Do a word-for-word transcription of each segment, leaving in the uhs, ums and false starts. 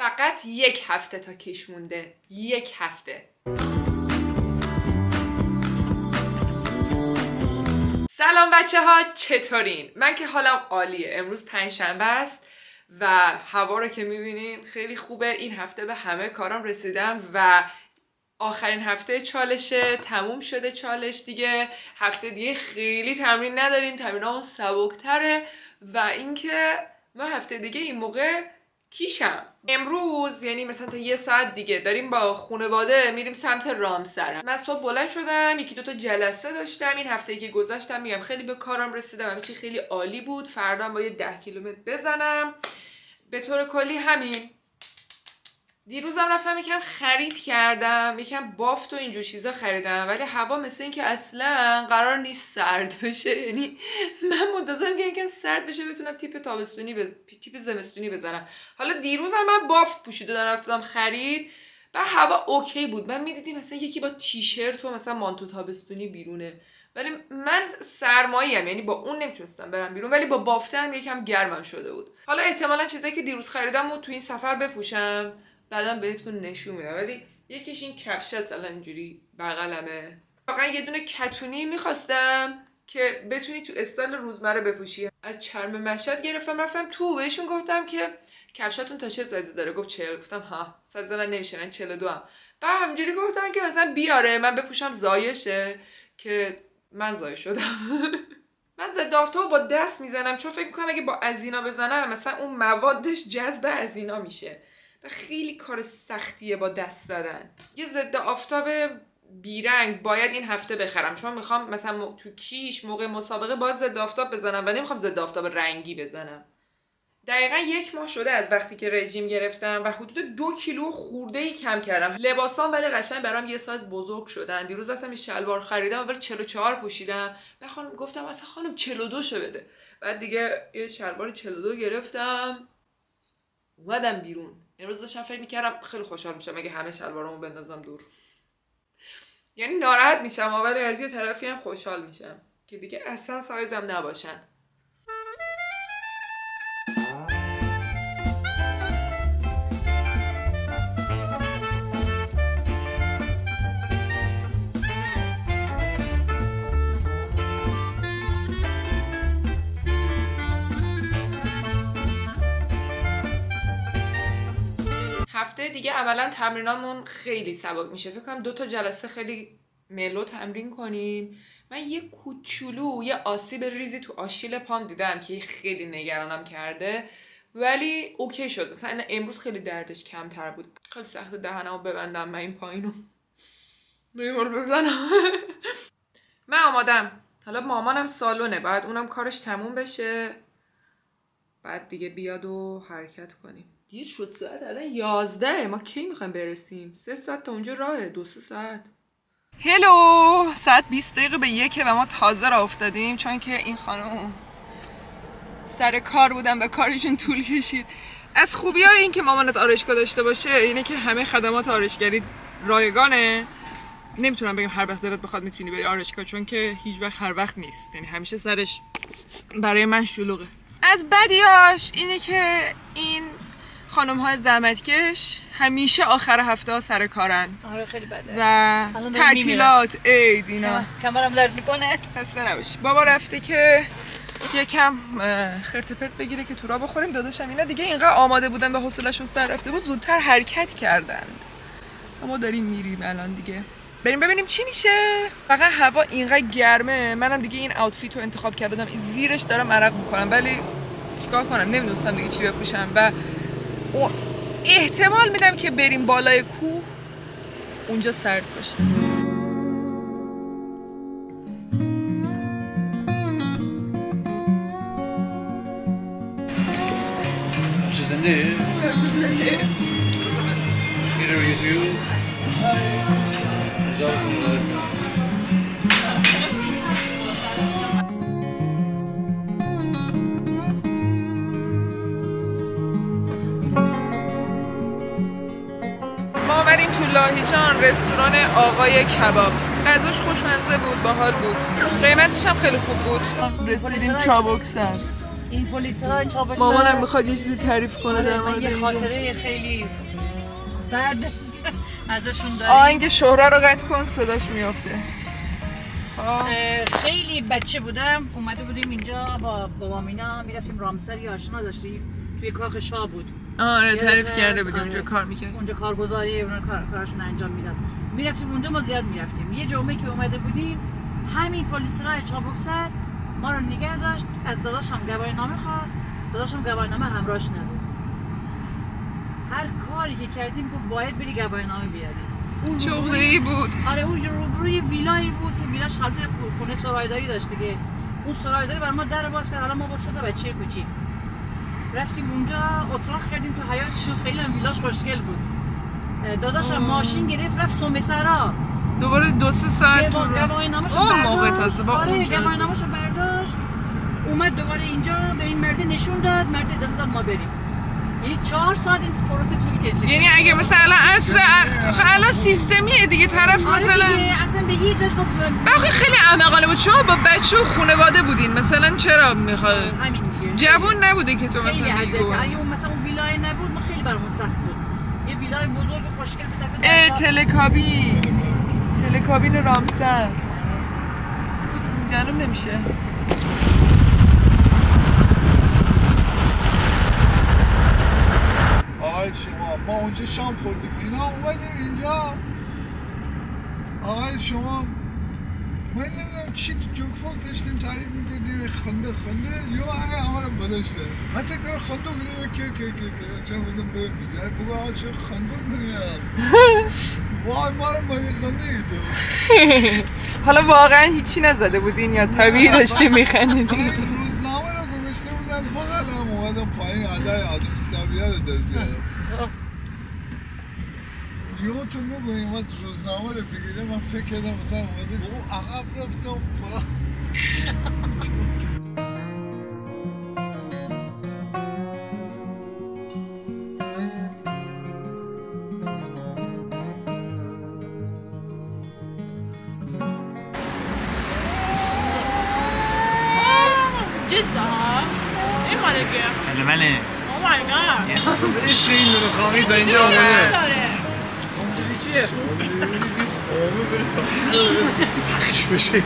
فقط یک هفته تا کیش مونده. یک هفته. سلام بچه ها، چطورین؟ من که حالم عالیه. امروز پنجشنبه است و هوا رو که میبینین خیلی خوبه. این هفته به همه کارم رسیدم و آخرین هفته چالشه، تموم شده چالش دیگه. هفته دیگه خیلی تمرین نداریم، تمرینامون سبکتره و اینکه ما هفته دیگه این موقع کیشم. امروز یعنی مثلا تا یه ساعت دیگه داریم با خانواده میریم سمت رامسر. من صبح بلند شدم، یکی دوتا جلسه داشتم این هفته که گذشتم. میگم خیلی به کارم رسیدم، همه چی خیلی عالی بود. فردا با یه ده کیلومتر بزنم. به طور کلی همین. دیروزم رفتم یکم خرید کردم، یکم بافت و اینجور چیزا خریدم، ولی هوا مثل این که اصلا قرار نیست سرد بشه. یعنی من منتظرم که یکم سرد بشه بتونم تیپ تابستونی بز... تیپ زمستونی بزنم. حالا دیروزم من بافت پوشیده رفتم خرید و هوا اوکی بود. من میدیدیم مثلا یکی با تیشرت و مثلا مانتو تابستونی بیرونه، ولی من سرمایی ام، یعنی با اون نمیتونستم برم بیرون، ولی با بافته هم یکم گرمم شده بود. حالا احتمالاً چیزایی که دیروز خریدم و تو این سفر بپوشم، بعدم بهتون نشون میدم. ولی یکیش این کفش هست الان اینجوری بغلمه. واقعا یه دونه کتونی میخواستم که بتونی تو استایل روزمره بپوشی. از چرم مشهد گرفتم، رفتم تو بهشون گفتم که کفشاتون تا چه سایزی داره؟ گفت چهل. گفتم ها سایز من نمیشه، من چهل و دو ام. بعد همینجوری گفتم که مثلا بیاره من بپوشم زایشه، که من زای شدم. من ضد آفتاب با دست میزنم چون فکر میکنم اگه با ازینا بزنم مثلا اون موادش جذب ازینا میشه. خیلی کار سختیه با دست زدن. یه ضد آفتاب بیرنگ باید این هفته بخرم، چون میخوام مثلا تو کیش موقع مسابقه باید ضد آفتاب بزنم و نمیخوام ضد آفتاب رنگی بزنم. دقیقا یک ماه شده از وقتی که رژیم گرفتم و حدود دو کیلو خورده ای کم کردم. لباسام ولی قشنگ برام یه سایز بزرگ شدن. دیروز رفتم یه شلوار خریدم ولی چهل و چهار پوشیدم. بعد خانم گفتم اصلا خانم چهل و دو شو بده. بعد دیگه یه شلوار چهل و دو گرفتم اومدم بیرون. امروز داشتم فکر میکردم خیلی خوشحال میشم اگه همه شلوارامو بندازم دور. یعنی ناراحت میشم ولی از یه طرفی هم خوشحال میشم که دیگه اصلا سایزم نباشن. هفته دیگه عملا تمرینامون خیلی سبک میشه. فکر کنم دو تا جلسه خیلی ملو تمرین کنیم. من یه کوچولو یه آسیب ریزی تو آشیل پام دیدم که خیلی نگرانم کرده، ولی اوکی شد. مثلا امروز خیلی دردش کمتر بود. خیلی سخت دهنمو ببندم من این پایینو رو بزنم. من آمادم. حالا مامانم سالونه، بعد اونم کارش تموم بشه، بعد دیگه بیاد و حرکت کنیم. دیر شد، ساعت الان یازده. ما کی میخوایم برسیم؟ سه ساعت تا اونجا راهه، دو سه ساعت. هلو، ساعت بیست دقیقه به یکه و ما تازه راه افتادیم چون که این خانم سر کار بودن و کارشون طول کشید. از خوبی های این که مامانت آرایشگاه داشته باشه اینه که همه خدمات آرایشگری رایگانه. نمیتونم بگم هر وقت دلت بخواد میتونی بری آرایشگاه، چون که هیچ وقت هر وقت نیست. یعنی همیشه سرش برای من شلوغه. از بدیاش اینه که این خانم های زحمتکش همیشه آخر هفته ها سر کارن. آره خیلی بده. و تعطیلات، عید اینا. کمرم درد میکنه. خسته نباشی. بابا رفته که یکم خرت پرت بگیره که تو راه بخوریم. داداشم اینا دیگه اینقدر آماده بودن به حوصله‌شون سر رفته بود زودتر حرکت کردند. ما داریم میریم الان دیگه. بریم ببینیم چی میشه. فقط هوا اینقدر گرمه. منم دیگه این آوتفیت رو انتخاب کردم. زیرش دارم عرق میکنم ولی چیکار کنم؟ نمیدونستم دیگه چی بپوشم و احتمال میدم که بریم بالای کوه، اونجا سرد باشه. زنده زنده میره روی یوتیوب. ما آمدیم تو لاهیجان، رستوران آقای کباب. غذاش خوشمزه بود، باحال بود. قیمتش هم خیلی خوب بود. رسیدیم چابکسر. این پلیسرای چابک مامانم میخواد یه چیزی تعریف کنه در مورد یه اینجا. خاطره خیلی بعد ازشون داریم. آه اینکه شهره رو قطع کن صداش میافته. خیلی بچه بودم اومده بودیم اینجا با بابام اینا میرفتیم رامسر یه آشنا داشتیم توی کاخ شاه بود. آره تعریف یادت کرده هست؟ بودیم اونجا آره. کار میکرد. اونجا کارگزاری اونا کار کاراشون انجام میداد. میرفتیم اونجا ما زیاد میرفتیم. یه جمعه که اومده بودیم همین پلیسرای چابکسر ما رو نگه داشت. از داداشم گواهینامه خواست. داداشم گواهینامه همراهش نبود. هر کاری که کردیم گفت باید بری گواهینامه بیاری. چه عقده‌ای بود. آره اون روبروی ویلایی بود که ویلا شالته خونه سرایداری داشت دیگه. اون سرایداری بر ما در باز کرد. حالا ما با صدا بچه کوچیک رفتیم اونجا اتراق کردیم تو حیاطشون. خیلی هم ویلاش خوشگل بود. داداشم ماشین گرفت رفت سومسرا. دوباره دو سه ساعت تو رو گواهینامه‌شو اون برداشت. موقع تازه با آره اونجا گواهینامه‌شو برداشت اومد دوباره اینجا به این مرد نشون داد. مرد اجازه داد ما بریم. یعنی چهار ساعت این پروسه طول کشید. یعنی اگه مثلا عصر الان سیستمیه دیگه طرف آره مثلا دیگه اصلا به هیچ وجه گفت بخی خیلی احمقانه بود. شما با بچه و خانواده بودین مثلا چرا میخواد همین دیگه جوون نبوده که تو خیلی مثلا اذیت. میگو اگه اون مثلا اون ویلای نبود ما خیلی برامون سخت بود. یه ویلای بزرگ خوشگل به طرف اه دریا. تلکابین تلکابین رامسر معلوم نمیشه. آقای شما ما اونجا شام خوردیم اینا اومدیم اینجا. آقای شما من نمیدونم چی تو جوکفاک داشتیم تعریف میکردیم خنده خنده یا آقای آقا رو بداشته حتی که خنده کنیم که که که که چه بودم بیر بیزار بگو آقا چه خنده کنیم وای ما رو مگه خنده ایدو. حالا واقعا هیچی نزده بودین یا طبیعی داشتیم میخندیدین؟ روزنامه رو گذاشته بودن بغلم اومدم پایین عدای آدم حسابیه رو در بیارم. یه تو مگو اومد روزنامه رو بگیره من فکر کردم مثلا اومده او عقب رفتم پا بله بله Oh my god. عشق این دونه کامی تا اینجا آمده داره. چیه؟ آمه بره تا پخش بشه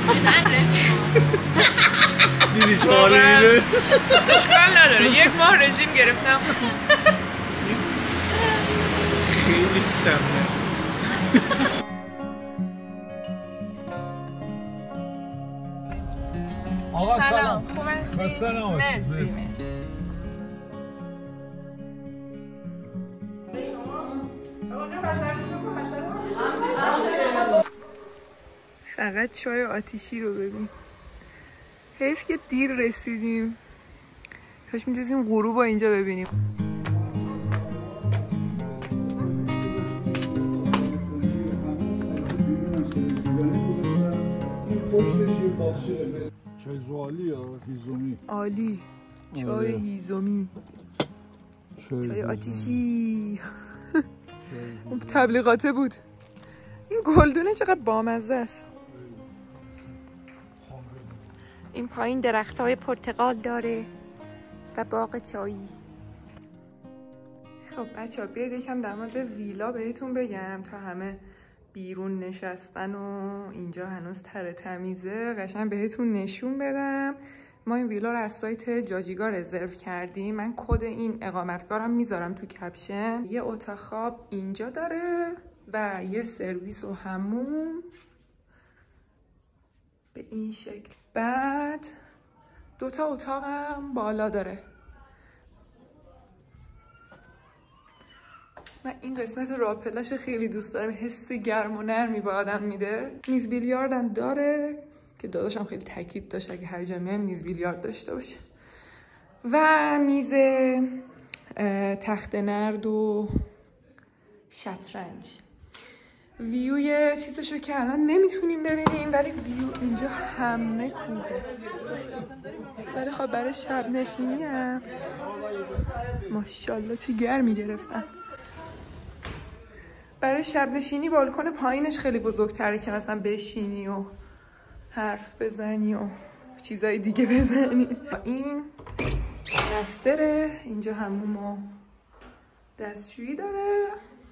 دیدی چه حالی میده؟ اشکال نداره یک ماه رژیم گرفتم خیلی سمه. آقا سلام خوب هستی؟ سلام مرسی فقط چای آتیشی رو ببین. حیف که دیر رسیدیم. کاش می‌تونستیم غروب رو اینجا ببینیم. چای زوالی یا هیزومی؟ عالی. چای هیزومی. چای آتیشی. اون تبلیغاته بود. این گلدونه چقدر بامزه است. این پایین درخت‌های پرتقال داره و باغ چایی. خب بچه‌ها بیاید یکم در مورد ویلا بهتون بگم تا همه بیرون نشستن و اینجا هنوز تر تمیزه. قشنگ بهتون نشون بدم. ما این ویلا رو از سایت جاجیگا رزرو کردیم. من کد این اقامتگارم میذارم تو کپشن. یه اتاق خواب اینجا داره و یه سرویس و حموم به این شکل. بعد دوتا اتاقم بالا داره. من این قسمت راپلاش خیلی دوست دارم. حس گرم و نرمی به آدم میده. میز بیلیاردم داره که داداشم خیلی تاکید داشت اگه هر جا میایم میز بیلیارد داشته باشه. و میز تخت نرد و شطرنج. ویوی چیزشو که الان نمیتونیم ببینیم ولی ویو اینجا همه کوهه. ولی خب برای شب نشینی هم ماشاءالله چه گرمی گرفتن. برای شب نشینی بالکن پایینش خیلی بزرگتره که مثلا بشینی و حرف بزنی و چیزای دیگه بزنی. این دستره. اینجا هموم و دستشویی داره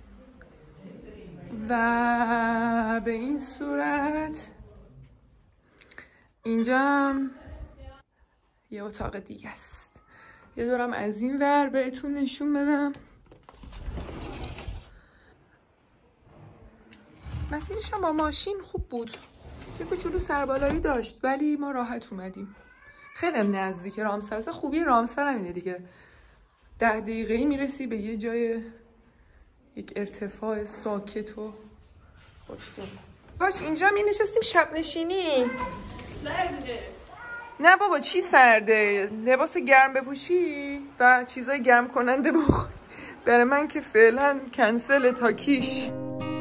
و به این صورت اینجا هم یه اتاق دیگه است. یه دورم از این ور بهتون نشون بدم. مسیرش هم با ماشین خوب بود، یه کوچولو سربالایی داشت ولی ما راحت اومدیم. خیلی نزدیک رامسر. اصلا خوبی رامسر هم اینه دیگه، ده دقیقه‌ای میرسی به یه جای یک ارتفاع ساکت و خوشگل. کاش اینجا می نشستیم شب نشینی. سرده. نه بابا چی سرده، لباس گرم بپوشی و چیزای گرم کننده بخوری. برای من که فعلا کنسل تا کیش.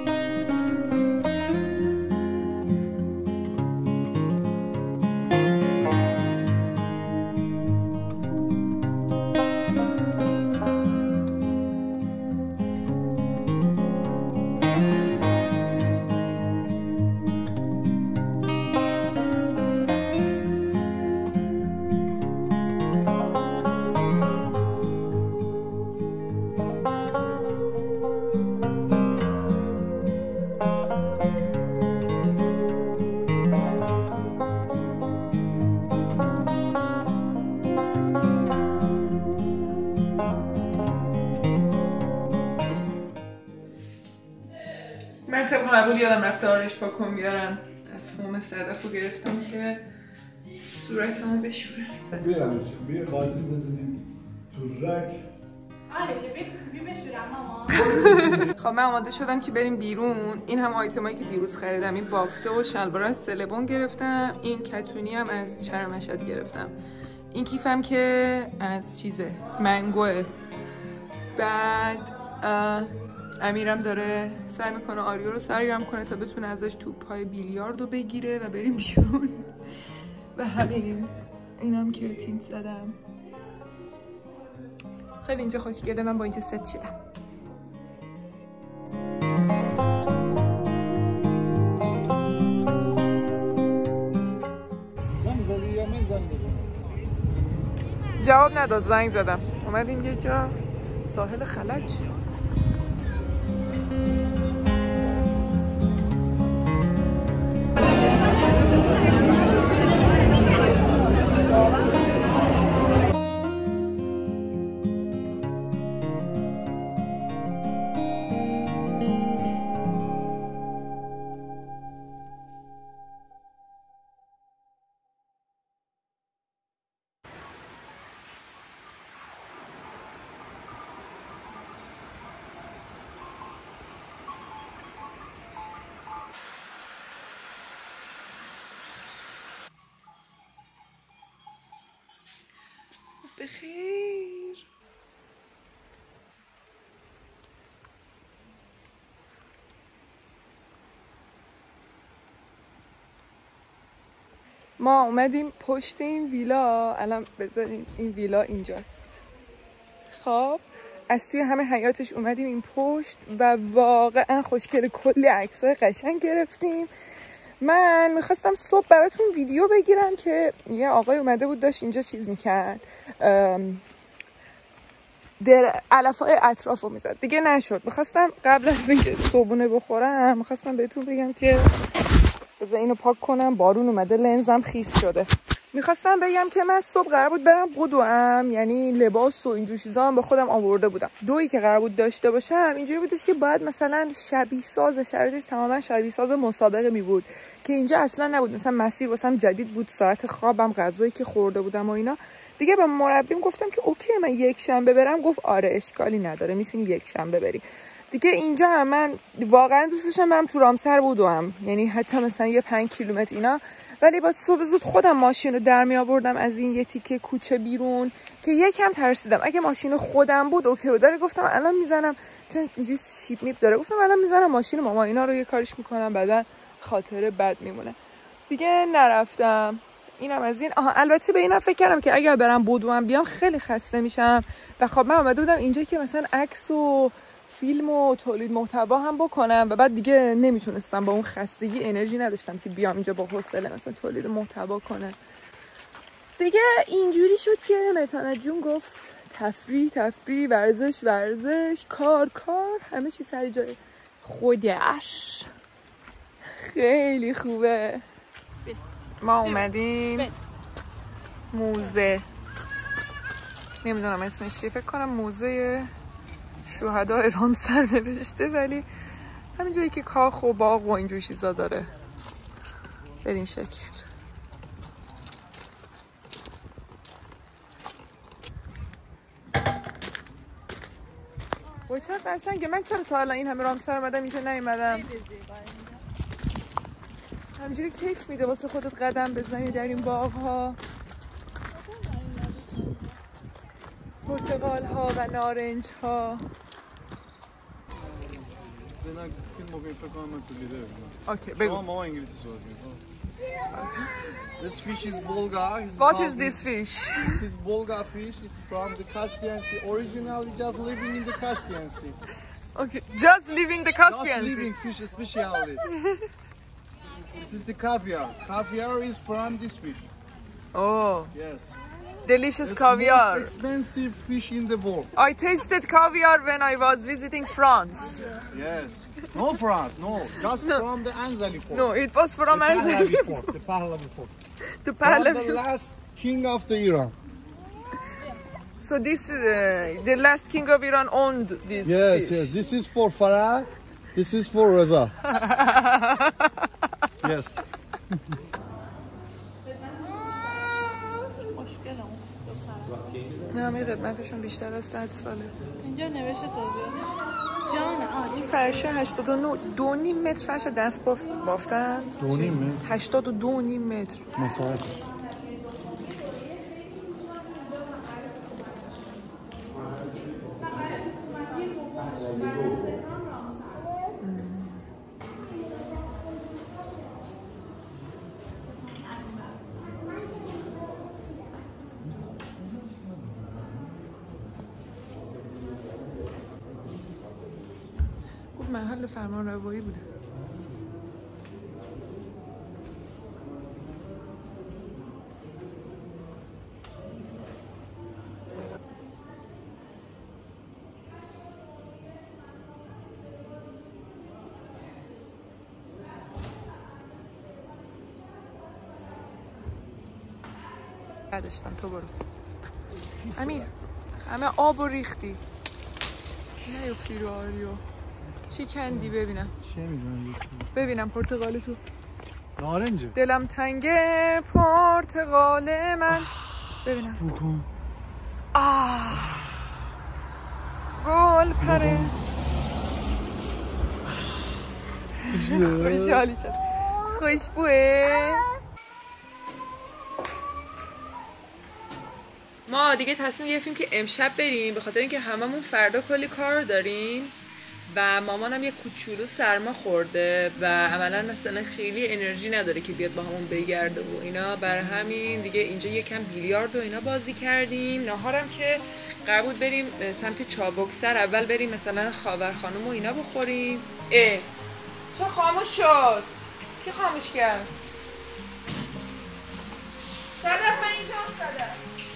من طبق معمول یادم رفته آرش پاکن بیارم. فوم صدف رو گرفتم که صورتمو بشوره. بیارم بیا قاضی بزنیم تو رک. آره بیا بشورم ماما. خب من آماده شدم که بریم بیرون. این هم آیتمایی که دیروز خریدم، این بافته و شلوار از سلبون گرفتم، این کتونی هم از چرم مشهد گرفتم، این کیفم که از چیزه منگوه. بعد امیرم داره سعی میکنه آریو رو سرگرم کنه تا بتونه ازش توپ‌های بیلیاردو بگیره و بریم بیرون. و همین اینم که تینت زدم. خیلی اینجا خوشگله. من با اینجا ست شدم. زنگ زدی یا من زنگ بزنم؟ جواب نداد. زنگ زدم. اومدیم یه جا ساحل خلج. بخیر. ما اومدیم پشت این ویلا. الان بذارین این ویلا اینجاست. خب از توی همه حیاتش اومدیم این پشت و واقعا خوشگل. کلی عکسای قشنگ گرفتیم. من میخواستم صبح براتون ویدیو بگیرم که یه آقای اومده بود داشت اینجا چیز میکرد، در علفای اطراف رو میزد. دیگه نشد. میخواستم قبل از اینکه صبحونه بخورم میخواستم بهتون بگم که بذار اینو پاک کنم. بارون اومده لنزم خیس شده. میخواستم بگم که من صبح قرار بود برم بدوم، یعنی لباس و اینجور چیزا هم به خودم آورده بودم. دویی که قرار بود داشته باشم اینجوری بودش که باید مثلا شبیه ساز، شرایطش تماما شبیه ساز مسابقه می بود که اینجا اصلا نبود. مثلا مسیر واسم جدید بود، ساعت خوابم، غذایی که خورده بودم و اینا. دیگه به مربیم گفتم که اوکی من یک شنبه برم. گفت آره اشکالی نداره میتونی یک شنبه بری. دیگه اینجا هم من واقعا دوست داشتم برم تو رامسر بدوم، یعنی حتی مثلا یه پنج کیلومتر اینا، ولی با صبح زود خودم ماشین رو در می آوردم از این یه تیکه کوچه بیرون که یکم ترسیدم. اگه ماشین خودم بود اوکی بود، ولی گفتم الان میزنم چون اینجوری شیپ میپ داره، گفتم الان میزنم ماشین ماما اینا رو یه کارش میکنم بعدا خاطره بد میمونه. دیگه نرفتم. اینم از این. آها البته به اینم فکر کردم که اگر برم بدوم بیام خیلی خسته میشم و خب من اومده بودم اینجا که مثلا عکس و فیلم و تولید محتوا هم بکنم و بعد دیگه نمیتونستم، با اون خستگی انرژی نداشتم که بیام اینجا با حوصله مثلا تولید محتوا کنم. دیگه اینجوری شد که متانت جون گفت تفریح تفریح، ورزش ورزش، کار کار، همه چی سر جای خودش. خیلی خوبه. ما اومدیم موزه، نمیدونم اسمش چیه، فکر کنم موزه شهدای رامسر نوشته، ولی همینجوری که کاخ و باغ و اینجور چیزا داره به این شکل. وای چه قشنگه. من چرا تا الان این همه رامسر اومدم اینجا نیومدم؟ همینجوری کیف میده واسه خودت قدم بزنی در این باغ ها، پرتقال ها و نارنج ها. اوکی بگو. ماما انگلیسی صحبت می‌کنه. This fish is Bolga. What is this fish? This is Bolga fish. It's from the Caspian Sea. Originally just living in the Caspian Sea. Okay, just living the Caspian Just Sea. living fish especially. This is the caviar. Caviar is from this fish. Oh, Yes. delicious It's caviar. most expensive fish in the world. I tasted caviar when I was visiting France. Yes. No France, no. Just from the Anzali fort. No, it was from the Pahlavi Anzali. fort. The Pahlavi fort. To From Pahlavi. the last king of the Iran. So this, uh, the last king of Iran owned this Yes, fish. yes. This is for Farah. This is for Reza. Yes. نه همه قدمتشون بیشتر از صد ساله. اینجا نوشته توضیح جان. این فرشه هشتاد و نه دو نیم متر فرش دست باف بافتن. دو نیم متر. هشتاد و دو نیم متر. مساحت. محل فرمان روایی بوده. نداشتم تو برو. امیر همه آب و ریختی. نیفتی رو آریو. چی کندی ببینم؟ چه میدونم؟ ببینم پرتقال تو. نارنجه. دلم تنگه پرتقال من. ببینم. بکن. آه. گل پره. خوشحالی شد. خوشبوه. ما دیگه تصمیم گرفتیم که امشب بریم به خاطر اینکه هممون فردا کلی کار داریم و مامانم یه کوچولو سرما خورده و عملا مثلا خیلی انرژی نداره که بیاد با همون بگرده و اینا. بر همین دیگه اینجا یکم بیلیارد و اینا بازی کردیم. ناهارم که قرار بود بریم سمت چابکسر، اول بریم مثلا خاور خانم و اینا بخوریم. اه چه خاموش شد؟ کی خاموش کرد؟ صدف من اینجا صدف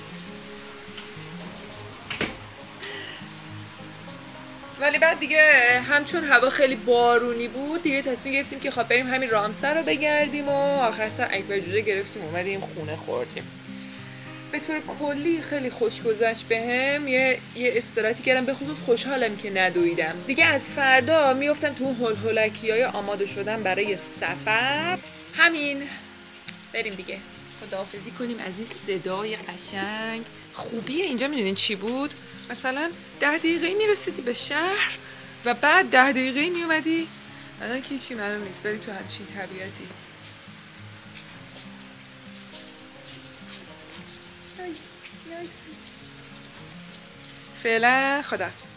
ولی بعد دیگه همچون هوا خیلی بارونی بود دیگه تصمیم گرفتیم که خب بریم همین رامسر رو بگردیم و آخر سر اکبر جوجه گرفتیم اومدیم خونه خوردیم. به طور کلی خیلی خوش گذشت بهم. یه یه استراحتی کردم، به خصوص خوشحالم که ندویدم. دیگه از فردا میافتم تو هول هولکیای آماده شدن برای سفر. همین بریم دیگه خداحافظی کنیم از این صدای قشنگ. خوبیه اینجا میدونین چی بود؟ مثلا ده دقیقه میرسیدی به شهر و بعد ده دقیقه میومدی. الان که چی معلوم نیست ولی تو همچین طبیعتی. فعلا خداحافظ.